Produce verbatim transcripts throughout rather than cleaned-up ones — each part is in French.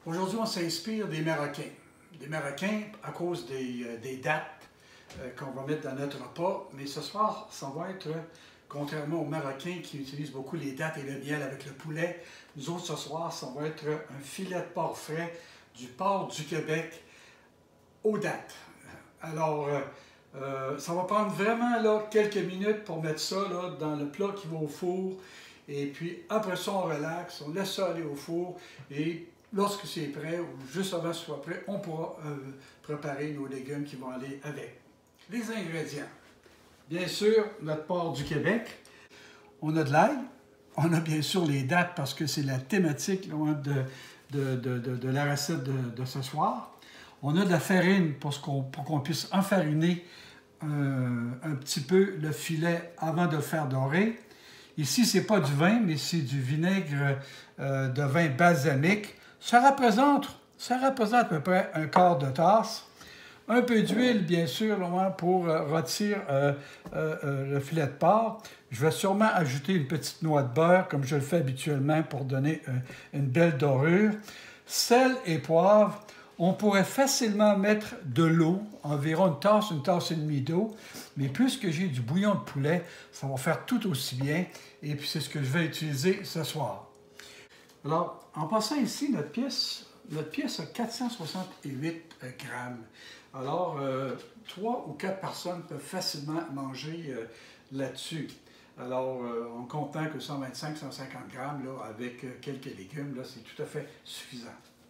Aujourd'hui, on s'inspire des Marocains. Des Marocains à cause des, euh, des dates euh, qu'on va mettre dans notre repas. Mais ce soir, ça va être, contrairement aux Marocains qui utilisent beaucoup les dates et le miel avec le poulet, nous autres, ce soir, ça va être un filet de porc frais du port du Québec aux dates. Alors, euh, euh, ça va prendre vraiment là, quelques minutes pour mettre ça là, dans le plat qui va au four. Et puis, après ça, on relaxe, on laisse ça aller au four. Et lorsque c'est prêt, ou juste avant que ce soit prêt, on pourra euh, préparer nos légumes qui vont aller avec. Les ingrédients. Bien sûr, notre porc du Québec. On a de l'ail. On a bien sûr les dates parce que c'est la thématique là, de, de, de, de, de la recette de, de ce soir. On a de la farine pour qu'on pour qu'on puisse enfariner euh, un petit peu le filet avant de le faire dorer. Ici, ce n'est pas du vin, mais c'est du vinaigre euh, de vin balsamique. Ça représente, ça représente à peu près un quart de tasse. Un peu d'huile, bien sûr, pour euh, rôtir euh, euh, euh, le filet de porc. Je vais sûrement ajouter une petite noix de beurre, comme je le fais habituellement, pour donner euh, une belle dorure. Sel et poivre. On pourrait facilement mettre de l'eau, environ une tasse, une tasse et demie d'eau, mais puisque j'ai du bouillon de poulet, ça va faire tout aussi bien, et puis c'est ce que je vais utiliser ce soir. Alors, en passant ici, notre pièce, notre pièce a quatre cent soixante-huit grammes. Alors, euh, trois ou quatre personnes peuvent facilement manger euh, là-dessus. Alors, euh, en comptant que cent vingt-cinq à cent cinquante grammes, là, avec euh, quelques légumes, là, c'est tout à fait suffisant.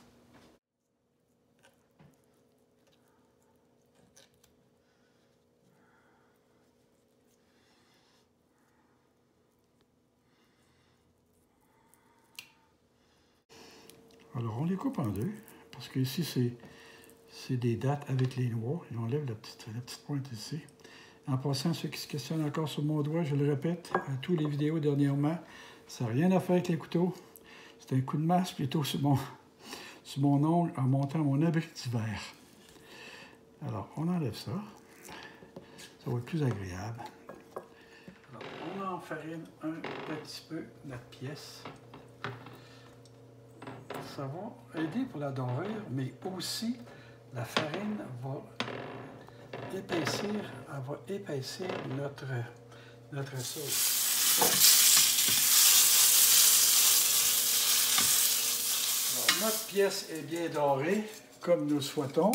Alors, on les coupe en deux, parce que ici, c'est des dattes avec les noix. Et on enlève la petite, la petite pointe ici. En passant, ceux qui se questionnent encore sur mon doigt, je le répète, à tous les vidéos dernièrement, ça n'a rien à faire avec les couteaux. C'est un coup de masse plutôt sur mon, sur mon ongle en montant mon abri d'hiver. Alors, on enlève ça. Ça va être plus agréable. Alors, on enfarine un petit peu notre pièce. Ça va aider pour la dorure, mais aussi la farine va épaissir, elle va épaissir notre, notre sauce. Alors, notre pièce est bien dorée, comme nous le souhaitons.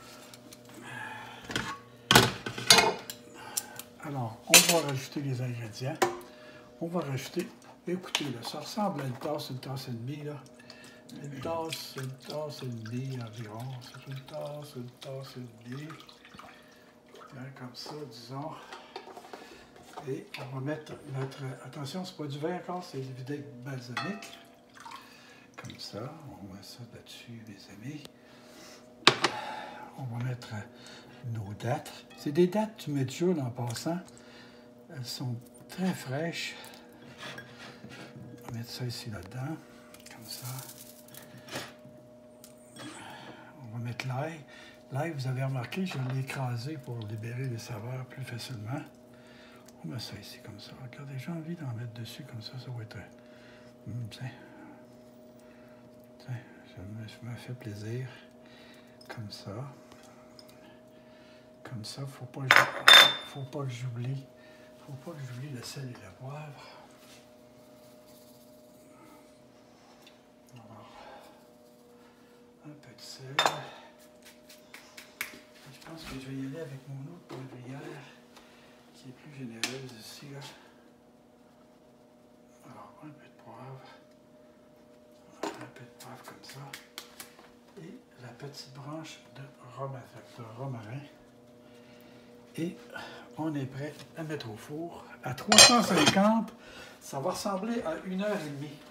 Alors, on va rajouter les ingrédients. On va rajouter, écoutez, là, ça ressemble à une tasse, une tasse et demie, là. Une tasse, une tasse et demie environ. C'est une tasse, une tasse et demie. Comme ça, disons. Et on va mettre notre... Attention, c'est pas du vin encore, c'est du vinaigre balsamique. Comme ça, on met ça là-dessus, mes amis. On va mettre nos dattes. C'est des dattes du Medjool en passant. Elles sont très fraîches. On va mettre ça ici là-dedans, comme ça. On va mettre l'ail. L'ail, vous avez remarqué, je l'ai écrasé pour libérer les saveurs plus facilement. On met ça ici comme ça. Regardez, j'ai envie d'en mettre dessus comme ça, ça va être... Hum, tiens. Tiens, je me, je me fais plaisir. Comme ça. Comme ça, faut pas, faut pas que j'oublie. Faut pas que j'oublie le sel et le poivre. Alors, un peu de sel. Je pense que je vais y aller avec mon autre poivrière qui est plus généreuse ici. Là. Alors, un peu de poivre. Un peu de poivre comme ça. Et la petite branche de romarin. De romarin. Et on est prêt à mettre au four. À trois cent cinquante, ça va ressembler à une heure et demie.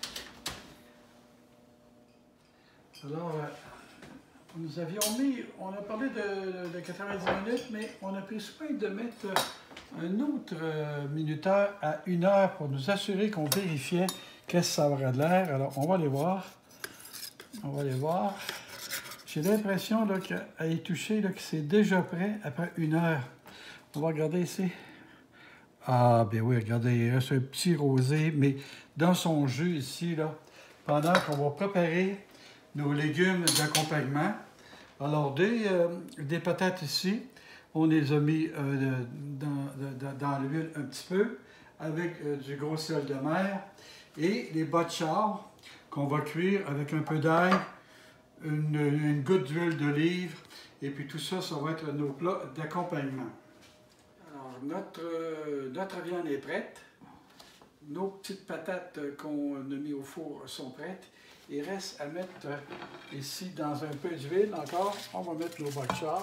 Alors, euh, nous avions mis, on a parlé de, de quatre-vingt-dix minutes, mais on a pris soin de mettre un autre euh, minuteur à une heure pour nous assurer qu'on vérifiait qu'est-ce que ça aurait de l'air. Alors, on va aller voir. On va aller voir. J'ai l'impression qu'à y toucher, là, que c'est déjà prêt après une heure. On va regarder ici. Ah, bien oui, regardez, il reste un petit rosé, mais dans son jus ici, là, pendant qu'on va préparer nos légumes d'accompagnement. Alors, des, euh, des patates ici, on les a mis euh, dans, dans, dans l'huile un petit peu, avec euh, du gros sel de mer, et les botchars qu'on va cuire avec un peu d'ail, une, une goutte d'huile d'olive, et puis tout ça, ça va être nos plats d'accompagnement. Alors, notre, euh, notre viande est prête. Nos petites patates qu'on a mis au four sont prêtes. Il reste à mettre euh, ici dans un peu d'huile encore. On va mettre nos botchars.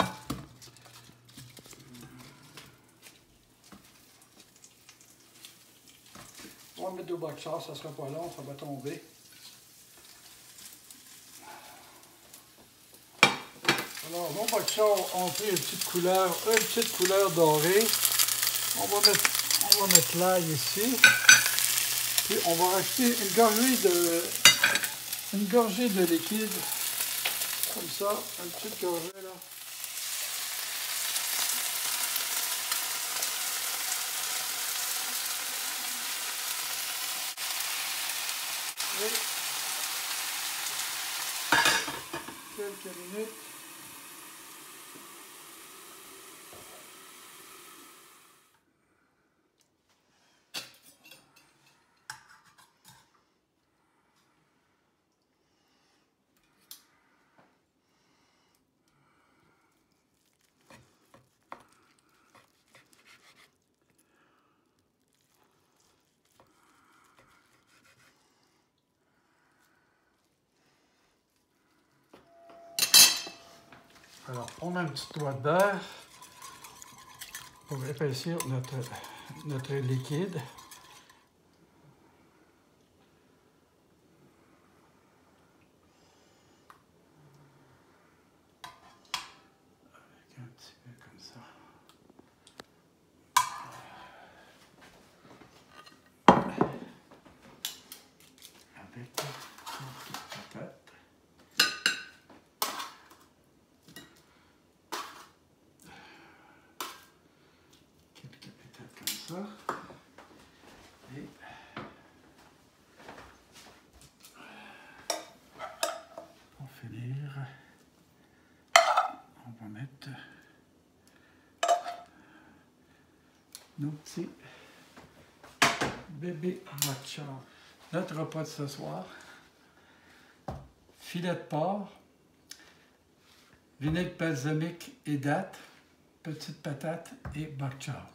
On va mettre nos botchars, ça ne sera pas long, ça va tomber. Alors, nos botchars ont pris une petite couleur, une petite couleur dorée. On va mettre, on va mettre l'ail ici. Puis on va rajouter une gorgée de, une gorgée de liquide, comme ça, une petite gorgée là. Et quelques minutes. Alors, on met un petit doigt de beurre pour épaissir notre, notre liquide. Avec un petit peu comme ça. Avec une patate. Ça. Et pour finir, on va mettre nos petits bébés matcha. Notre repas de ce soir, filet de porc, vinaigre balsamique et dattes, petites patates et bok choy.